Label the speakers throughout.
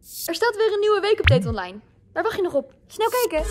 Speaker 1: Er staat weer een nieuwe weekupdate online. Waar wacht je nog op? Snel kijken!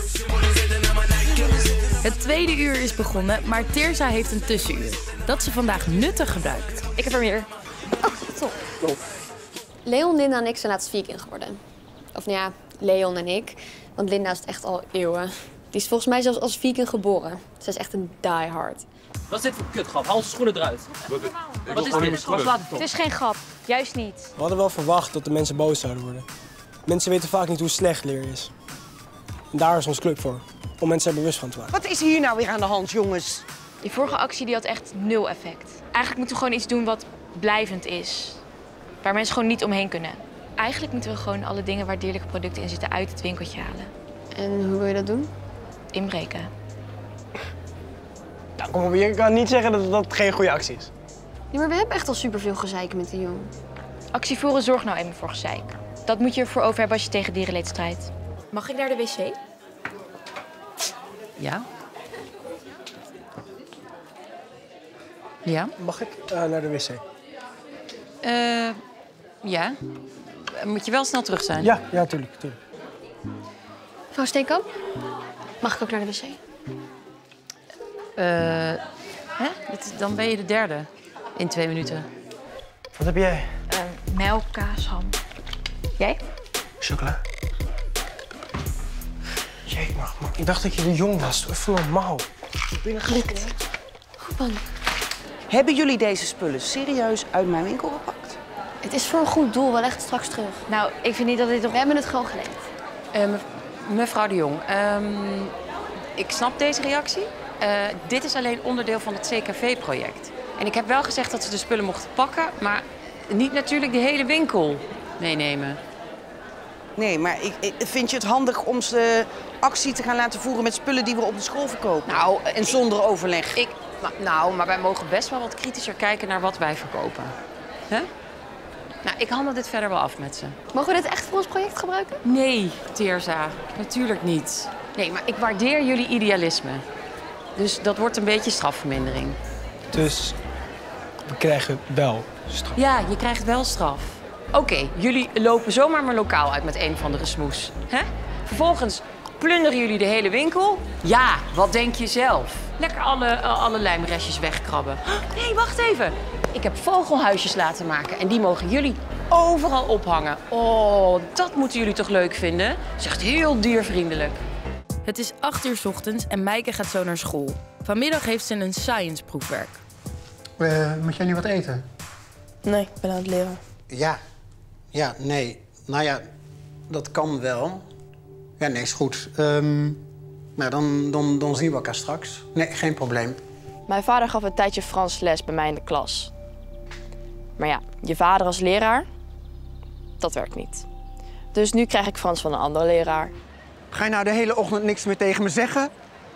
Speaker 2: Het tweede uur is begonnen, maar Tirza heeft een tussenuur. Dat ze vandaag nuttig gebruikt.
Speaker 1: Ik heb er meer. Oh, top. Leon, Linda en ik zijn laatst vegan geworden. Of nou ja, Leon en ik. Want Linda is het echt al eeuwen. Die is volgens mij zelfs als vegan geboren. Ze is echt een diehard.
Speaker 3: Wat is dit voor kutgrap? Haal zijn schoenen eruit. Wat is dit? Wat slaat het op?
Speaker 4: Het is geen grap. Juist niet.
Speaker 5: We hadden wel verwacht dat de mensen boos zouden worden. Mensen weten vaak niet hoe slecht leren is. En daar is ons club voor. Om mensen er bewust van te maken.
Speaker 6: Wat is hier nou weer aan de hand, jongens?
Speaker 4: Die vorige actie die had echt 0 effect. Eigenlijk moeten we gewoon iets doen wat blijvend is. Waar mensen gewoon niet omheen kunnen. Eigenlijk moeten we gewoon alle dingen waar dierlijke producten in zitten uit het winkeltje halen.
Speaker 1: En hoe wil je dat doen?
Speaker 4: Inbreken.
Speaker 5: Nou, kom op, je kan niet zeggen dat dat geen goede actie is.
Speaker 1: Ja, maar we hebben echt al superveel gezeik met die jongen.
Speaker 4: Actie voeren zorgt nou even voor gezeik. Dat moet je ervoor over hebben als je tegen dierenleed strijdt.
Speaker 2: Mag ik naar de wc? Ja. Ja?
Speaker 5: Mag ik naar de wc?
Speaker 2: Ja. Moet je wel snel terug zijn?
Speaker 5: Ja, tuurlijk.
Speaker 1: Mevrouw Steenkamp, mag ik ook naar de wc?
Speaker 2: Dan ben je de derde in 2 minuten.
Speaker 5: Wat heb jij?
Speaker 4: Melk, kaas, ham. Jij?
Speaker 5: Chocola. Jee, maar ik dacht dat je jong was. Even normaal.
Speaker 1: Gelukt. Goed man.
Speaker 6: Hebben jullie deze spullen serieus uit mijn winkel gepakt?
Speaker 1: Het is voor een goed doel, wel echt straks terug.
Speaker 4: Nou, ik vind niet dat dit toch...
Speaker 1: We hebben het gewoon geleend.
Speaker 2: Mevrouw de Jong, ik snap deze reactie. Dit is alleen onderdeel van het CKV-project. En ik heb wel gezegd dat ze de spullen mochten pakken, maar niet natuurlijk de hele winkel meenemen.
Speaker 6: Nee, maar vind je het handig om ze actie te gaan laten voeren met spullen die we op de school verkopen?
Speaker 2: Nou,
Speaker 6: en zonder overleg?
Speaker 2: Maar wij mogen best wel wat kritischer kijken naar wat wij verkopen. Huh? Nou, ik handel dit verder wel af met ze.
Speaker 1: Mogen we dit echt voor ons project gebruiken?
Speaker 2: Nee, Tirza, natuurlijk niet. Nee, maar ik waardeer jullie idealisme. Dus dat wordt een beetje strafvermindering.
Speaker 5: Dus we krijgen wel straf.
Speaker 2: Ja, je krijgt wel straf. Oké, jullie lopen zomaar mijn lokaal uit met een of andere smoes. Hè? Vervolgens plunderen jullie de hele winkel. Ja, wat denk je zelf? Lekker alle lijmrestjes wegkrabben. Nee, wacht even. Ik heb vogelhuisjes laten maken en die mogen jullie overal ophangen. Oh, dat moeten jullie toch leuk vinden? Dat is echt heel diervriendelijk. Het is 8 uur 's ochtends en Meike gaat zo naar school. Vanmiddag heeft ze een science-proefwerk.
Speaker 7: Moet jij nu wat eten?
Speaker 8: Nee, ik ben aan het leren.
Speaker 7: Ja, nee. Nou ja, dat kan wel. Ja, nee, is goed. Nou, dan zien we elkaar straks. Nee, geen probleem.
Speaker 8: Mijn vader gaf een tijdje Frans les bij mij in de klas. Maar ja, je vader als leraar, dat werkt niet. Dus nu krijg ik Frans van een andere leraar.
Speaker 7: Ga je nou de hele ochtend niks meer tegen me zeggen?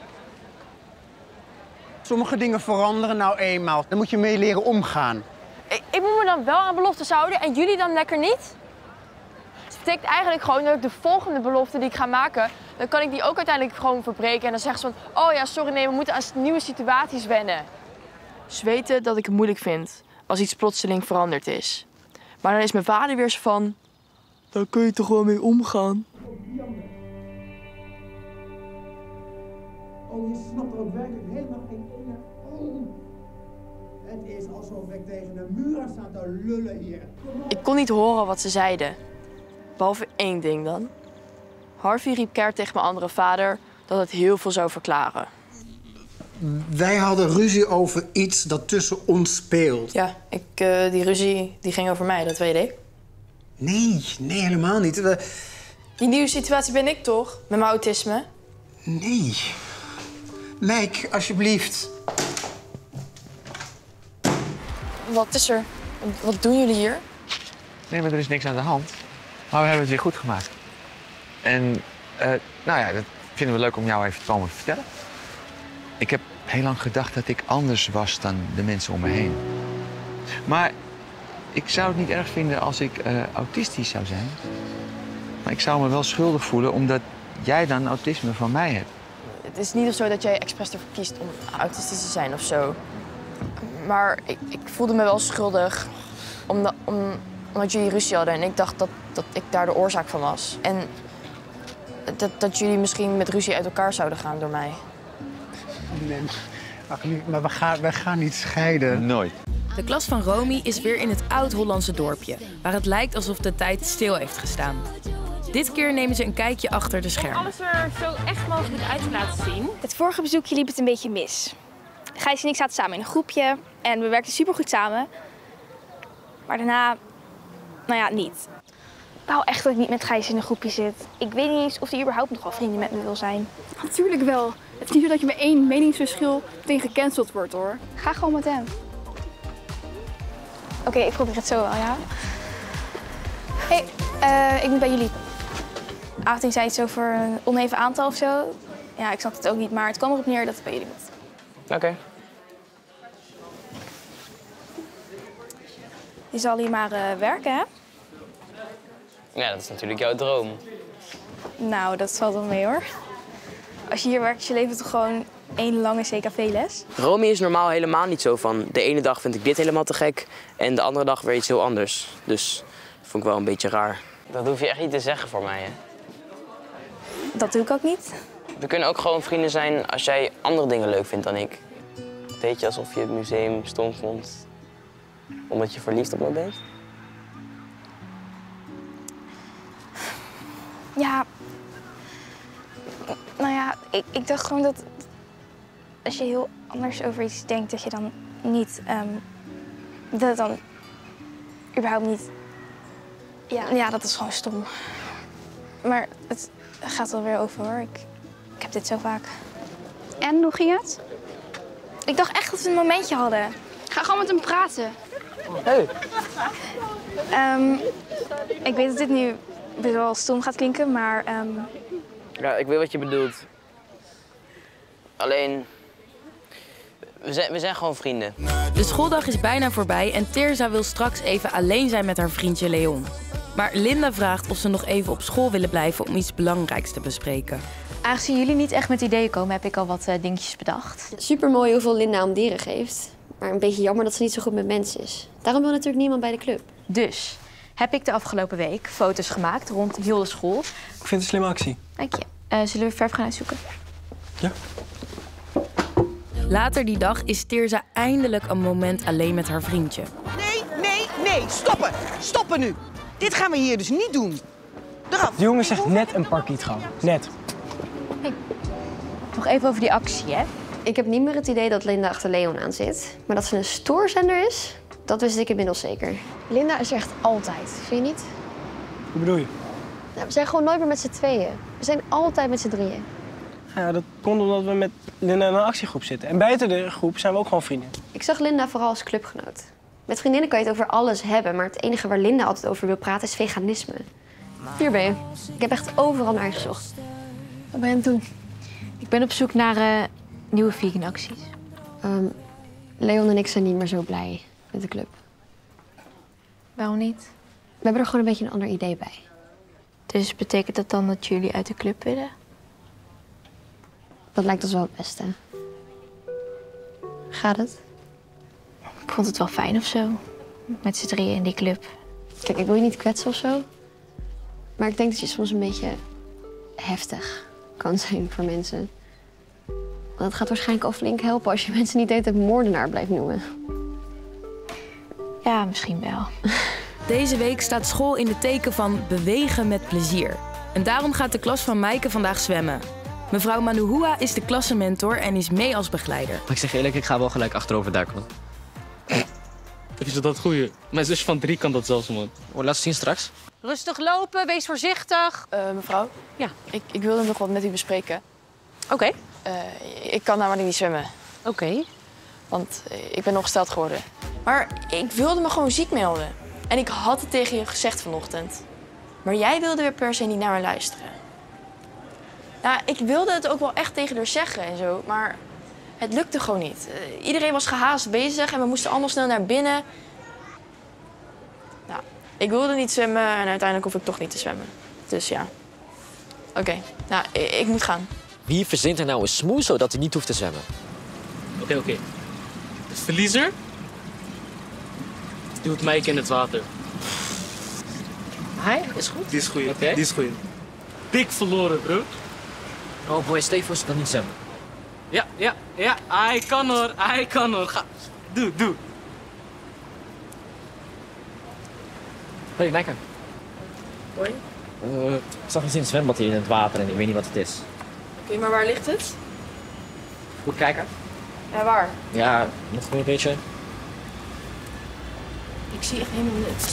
Speaker 7: Sommige dingen veranderen nou eenmaal. Daar moet je mee leren omgaan.
Speaker 8: Ik moet me dan wel aan beloftes houden en jullie dan lekker niet? Het betekent eigenlijk gewoon dat ik de volgende belofte die ik ga maken, dan kan ik die ook uiteindelijk gewoon verbreken. En dan zeggen ze van, oh ja, sorry, nee, we moeten aan nieuwe situaties wennen. Ze weten dat ik het moeilijk vind als iets plotseling veranderd is. Maar dan is mijn vader weer zo van, daar kun je toch wel mee omgaan.
Speaker 9: Oh, je snapt er ook werkelijk helemaal geen ene. Oh. Het is alsof ik tegen een muur sta te lullen hier.
Speaker 8: Ik kon niet horen wat ze zeiden. Behalve één ding dan. Harvey riep keihard tegen mijn andere vader dat het heel veel zou verklaren.
Speaker 7: Wij hadden ruzie over iets dat tussen ons speelt.
Speaker 8: Ja, die ruzie die ging over mij, dat weet ik.
Speaker 7: Nee, helemaal niet.
Speaker 8: Die nieuwe situatie ben ik toch? Met mijn autisme?
Speaker 7: Nee. Mike, alsjeblieft.
Speaker 8: Wat is er? Wat doen jullie hier?
Speaker 10: Nee, maar er is niks aan de hand. Maar we hebben het weer goed gemaakt. En nou ja, dat vinden we leuk om jou even te komen vertellen. Ik heb heel lang gedacht dat ik anders was dan de mensen om me heen. Maar ik zou het niet erg vinden als ik autistisch zou zijn. Maar ik zou me wel schuldig voelen omdat jij dan autisme van mij hebt.
Speaker 8: Het is niet of zo dat jij expres ervoor kiest om autistisch te zijn of zo. Maar ik voelde me wel schuldig omdat jullie ruzie hadden. En ik dacht dat ik daar de oorzaak van was. En dat jullie misschien met ruzie uit elkaar zouden gaan door mij.
Speaker 7: Nee, maar we gaan niet scheiden.
Speaker 10: Nooit.
Speaker 11: De klas van Romy is weer in het oud-Hollandse dorpje, waar het lijkt alsof de tijd stil heeft gestaan. Dit keer nemen ze een kijkje achter de schermen.
Speaker 4: Alles er zo echt mogelijk uit te laten zien.
Speaker 12: Het vorige bezoekje liep het een beetje mis. Gijs en ik zaten samen in een groepje en we werkten supergoed samen. Maar daarna, nou ja, niet. Ik wou echt dat ik niet met Gijs in een groepje zit. Ik weet niet eens of hij überhaupt nog wel vrienden met me wil zijn.
Speaker 13: Natuurlijk wel. Het is niet zo dat je met één meningsverschil meteen gecanceld wordt, hoor.
Speaker 12: Ga gewoon met hem. Oké, ik probeer het zo wel, ja. Hé, ik moet bij jullie. Aafting zei iets over een oneven aantal of zo. Ja, ik snap het ook niet, maar het kwam erop neer dat het bij jullie moet.
Speaker 3: Oké.
Speaker 12: Je zal hier maar werken, hè?
Speaker 3: Ja, dat is natuurlijk jouw droom.
Speaker 12: Nou, dat valt wel mee, hoor. Als je hier werkt, is je leven toch gewoon één lange CKV-les?
Speaker 14: Romy is normaal helemaal niet zo van... de ene dag vind ik dit helemaal te gek en de andere dag weer iets heel anders. Dus dat vond ik wel een beetje raar.
Speaker 3: Dat hoef je echt niet te zeggen voor mij, hè?
Speaker 12: Dat doe ik ook niet.
Speaker 14: We kunnen ook gewoon vrienden zijn als jij andere dingen leuk vindt dan ik. Deed je alsof je het museum stom vond omdat je verliefd op me bent?
Speaker 12: Ja, nou ja, ik dacht gewoon dat als je heel anders over iets denkt, dat je dan niet, dat het dan überhaupt niet, ja, dat is gewoon stom. Maar het gaat wel weer over, hoor. Ik heb dit zo vaak.
Speaker 13: En, hoe ging het?
Speaker 12: Ik dacht echt dat we een momentje hadden.
Speaker 13: Ga gewoon met hem praten.
Speaker 14: Hey.
Speaker 12: Ik weet dat dit nu best wel stom gaat klinken, maar...
Speaker 14: Ja, ik weet wat je bedoelt. Alleen, we zijn gewoon vrienden.
Speaker 11: De schooldag is bijna voorbij en Tirza wil straks even alleen zijn met haar vriendje Leon. Maar Linda vraagt of ze nog even op school willen blijven om iets belangrijks te bespreken.
Speaker 4: Aangezien jullie niet echt met ideeën komen, heb ik al wat dingetjes bedacht.
Speaker 1: Supermooi hoeveel Linda om dieren geeft. Maar een beetje jammer dat ze niet zo goed met mensen is. Daarom wil natuurlijk niemand bij de club.
Speaker 4: Dus heb ik de afgelopen week foto's gemaakt rond heel de school.
Speaker 5: Ik vind het een slimme actie.
Speaker 4: Dank je. Zullen we verf gaan uitzoeken?
Speaker 5: Ja.
Speaker 11: Later die dag is Tirza eindelijk een moment alleen met haar vriendje.
Speaker 6: Nee, stoppen! Stoppen nu! Dit gaan we hier dus niet doen. Eraf!
Speaker 5: De jongen zegt net een parkiet gaan. Net.
Speaker 4: Hey. Nog even over die actie, hè?
Speaker 1: Ik heb niet meer het idee dat Linda achter Leon aan zit. Maar dat ze een stoorzender is, dat wist ik inmiddels zeker. Linda is er echt altijd, vind je niet?
Speaker 5: Hoe bedoel je?
Speaker 1: Nou, we zijn gewoon nooit meer met z'n tweeën. We zijn altijd met z'n drieën.
Speaker 5: Ja, dat komt omdat we met Linda in een actiegroep zitten. En buiten de groep zijn we ook gewoon vrienden.
Speaker 1: Ik zag Linda vooral als clubgenoot. Met vriendinnen kan je het over alles hebben, maar het enige waar Linda altijd over wil praten is veganisme. Hier ben je. Ik heb echt overal naar gezocht.
Speaker 4: Wat ben je aan het doen? Ik ben op zoek naar nieuwe vegan acties.
Speaker 1: Leon en ik zijn niet meer zo blij met de club.
Speaker 4: Waarom niet?
Speaker 1: We hebben er gewoon een beetje een ander idee bij.
Speaker 4: Dus betekent dat dan dat jullie uit de club willen?
Speaker 1: Dat lijkt ons wel het beste. Gaat het?
Speaker 4: Ik vond het wel fijn of zo. Met z'n drieën in die club.
Speaker 1: Kijk, ik wil je niet kwetsen of zo. Maar ik denk dat je soms een beetje heftig kan zijn voor mensen. Want het gaat waarschijnlijk al flink helpen als je mensen niet de hele tijd moordenaar blijft noemen.
Speaker 4: Ja, misschien wel.
Speaker 11: Deze week staat school in het teken van bewegen met plezier. En daarom gaat de klas van Maaike vandaag zwemmen. Mevrouw Manuhua is de klassenmentor en is mee als begeleider.
Speaker 3: Maar ik zeg eerlijk, ik ga wel gelijk achterover duiken. Is dat het goeie? Mijn zus van 3 kan dat zelfs, man. Laat ze zien straks.
Speaker 2: Rustig lopen, wees voorzichtig.
Speaker 8: Mevrouw?
Speaker 2: Ja.
Speaker 8: Ik wilde nog wat met u bespreken.
Speaker 2: Oké.
Speaker 8: Ik kan namelijk niet zwemmen.
Speaker 2: Oké.
Speaker 8: Want ik ben ongesteld geworden. Maar ik wilde me gewoon ziek melden. En ik had het tegen je gezegd vanochtend. Maar jij wilde weer per se niet naar me luisteren. Nou, ik wilde het ook wel echt tegen haar zeggen en zo, maar het lukte gewoon niet. Iedereen was gehaast bezig en we moesten allemaal snel naar binnen. Nou, ik wilde niet zwemmen en uiteindelijk hoef ik toch niet te zwemmen. Dus ja. Oké, nou, ik moet gaan.
Speaker 15: Wie verzint er nou een smoes zodat hij niet hoeft te zwemmen?
Speaker 3: Oké. De verliezer duwt Maaike in het water.
Speaker 15: hij? Is goed?
Speaker 3: Die is goed.
Speaker 15: Oké.
Speaker 3: Die is goed. Dik verloren, bro.
Speaker 15: Oh boy, Steve was dan niet zwemmen.
Speaker 3: Ja. Hij kan hoor. Ga. Doe.
Speaker 15: Hé, lekker.
Speaker 8: Hoi.
Speaker 15: Ik zag iets in het zwembad hier in het water en ik weet niet wat het is.
Speaker 8: Oké, maar waar ligt het?
Speaker 15: Goed kijken.
Speaker 8: Ja, waar?
Speaker 15: Ja, nog een beetje.
Speaker 8: Ik zie echt helemaal niks.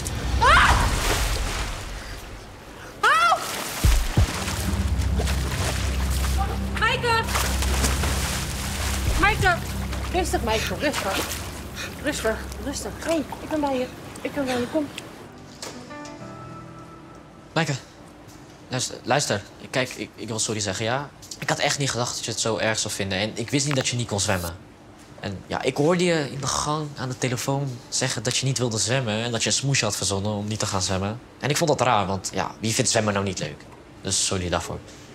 Speaker 16: Maaike! Rustig, Maaike. Rustig. Hé, ik ben bij je. Kom.
Speaker 15: Maaike, luister. Kijk, ik wil sorry zeggen, ja. Ik had echt niet gedacht dat je het zo erg zou vinden. En ik wist niet dat je niet kon zwemmen. En ja, ik hoorde je in de gang aan de telefoon zeggen dat je niet wilde zwemmen. En dat je een smoesje had verzonnen om niet te gaan zwemmen. En ik vond dat raar, want ja, wie vindt zwemmen nou niet leuk? Dus sorry daarvoor.